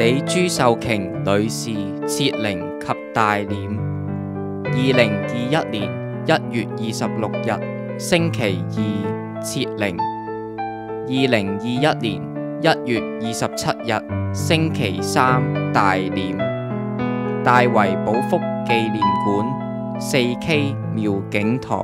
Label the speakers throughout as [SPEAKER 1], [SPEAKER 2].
[SPEAKER 1] 地朱秀瓊女士設靈及大殮。2021年1月26日星期二設靈。2021年1月27日星期三大殮。大圍寶福紀念館4K 妙景堂。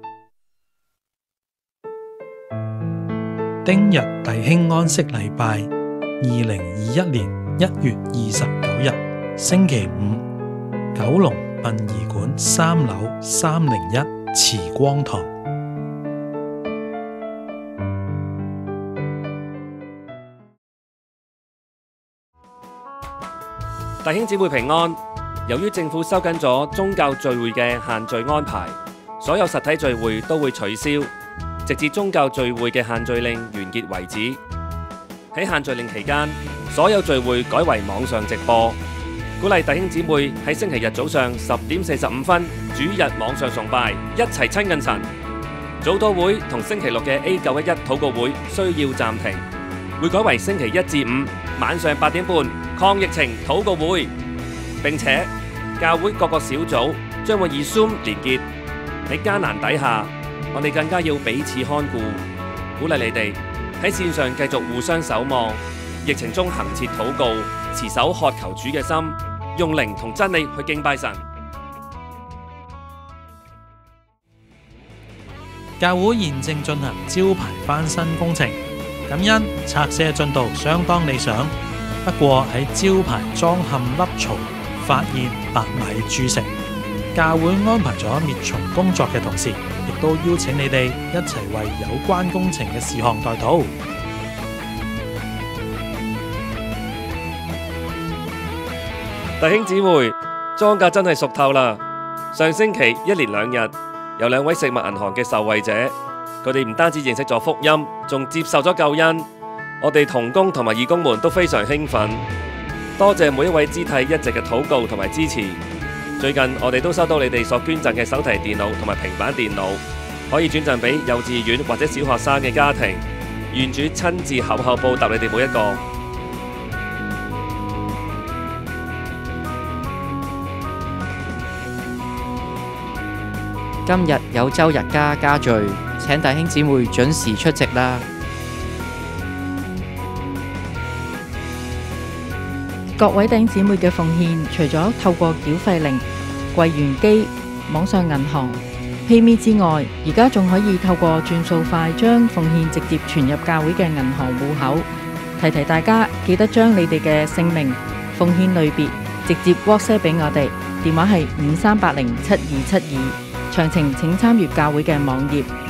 [SPEAKER 2] 丁日弟兄安息禮拜，2021年1月29日星期五，九龍殯儀館3樓301慈光堂。
[SPEAKER 3] 弟兄姊妹平安。由於政府收緊咗宗教聚會嘅限聚安排，所有實體聚會都會取消，直至宗教聚會嘅限聚令完結為止。喺限聚令期間，所有聚會改為網上直播，鼓勵弟兄姊妹喺星期日早上10點45分主日網上崇拜，一齊親近神。早禱會同星期六嘅 A911禱告會需要暫停，會改為星期1至5晚上8點半抗疫情禱告會。並且教會各個小組將會以 Zoom 連結。喺艱難底下，我哋更加要彼此看顧，鼓勵你哋喺線上繼續互相守望，疫情中恆切禱告，持守渴求主嘅心，用靈同真理去敬拜神。
[SPEAKER 2] 教會現正進行招牌翻新工程，感恩拆卸進度相當理想，不過喺招牌裝嵌凹槽發現白米蛀食，教會安排咗滅蟲工作嘅同時，亦都邀請你哋一齊為有關工程嘅事項代禱。
[SPEAKER 3] 弟兄姊妹，莊稼真係熟透啦！上星期1連2日，有2位食物銀行嘅受惠者，佢哋唔單止認識咗福音，仲接受咗救恩。我哋同工同埋義工們都非常興奮。多謝每一位肢體一直嘅禱告同埋支持。最近我哋都收到你哋所捐贈嘅手提電腦同埋平板電腦，可以轉贈俾幼稚園或者小學生嘅家庭。願主親自厚厚報答你哋每一個。
[SPEAKER 1] 今日有周日家聚，請弟兄姊妹準時出席啦。
[SPEAKER 4] 各位弟兄姊妹嘅奉獻，除咗透過繳費靈、櫃員機、網上銀行、PayMe 之外，而家仲可以透過轉數快將奉獻直接存入教會嘅銀行戶口。提大家記得將你哋嘅姓名、奉獻類別直接 WhatsApp 俾我哋，電話係53807272，詳情請參閱教會嘅網頁。